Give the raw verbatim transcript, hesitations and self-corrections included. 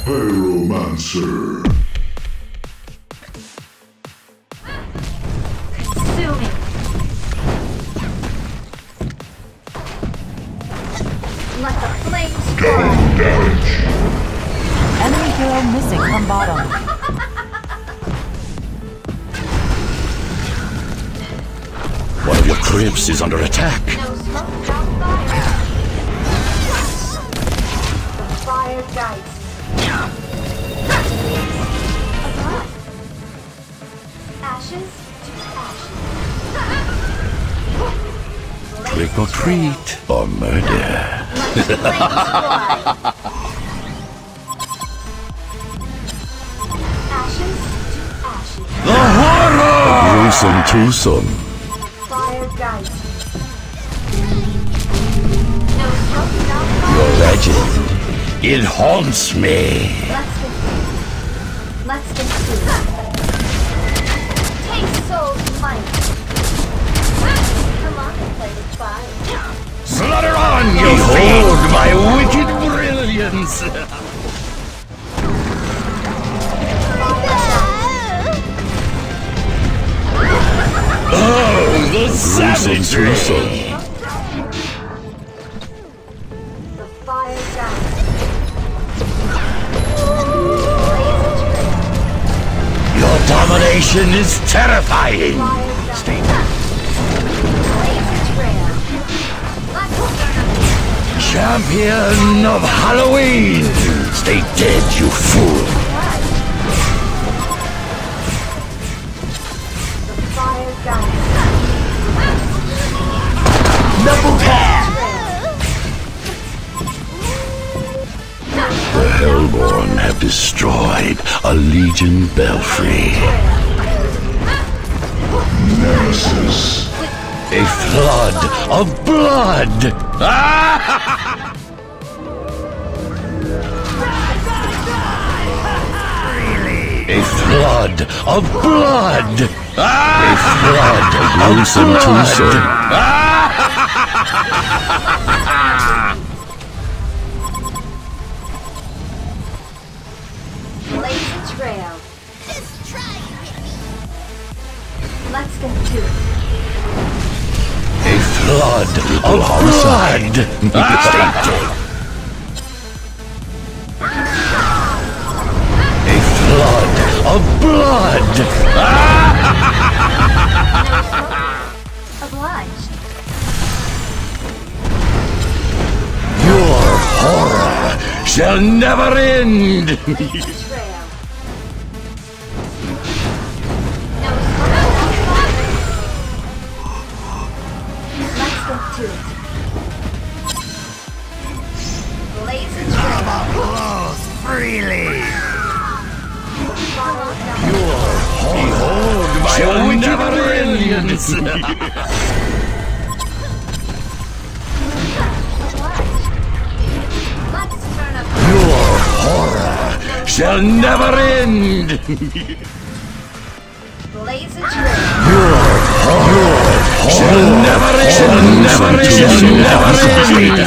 Pyromancer. Consuming. Let the flames Down damage. Enemy hero missing from bottom. One of your cribs is under attack. No smoke, no fire. The fire guides. Above. Ashes to ashes. Trick or treat or murder. Let the flames fly. Ashes to ashes. The horror! Gruesome twosome. Fire guides. No smoke, no fire. Your legend, it haunts me. Let's get Let's get to it. Taste soul's might. Come on and play with fire. Slaughter on, you Behold my wicked brilliance. Oh, the savagery! The fire guides. Blaze a trail. Your domination is terrifying. Fire guides. Stay Blaze a trail. Let's burn up. champion of Halloween. Stay dead, you fool. The fire guides. Double tap. The Hellborn have destroyed a Legion belfry. Nemesis. A flood of blood! A flood of blood! A flood of gruesome twosome. Blaze a trail. Just try and hit me. Let's get to it. A flood of blood! Stay dead. A flood of blood! Obliged. Your horror shall never end! Blaze a trail. No smoke, no fire. Let's get to it. Blaze a trail. Blows freely! Follow down. Behold my wicked brilliance! Let's turn up. Your horror shall never end! Blaze a trail. Your horror shall never end! Shall never end! Shall never end!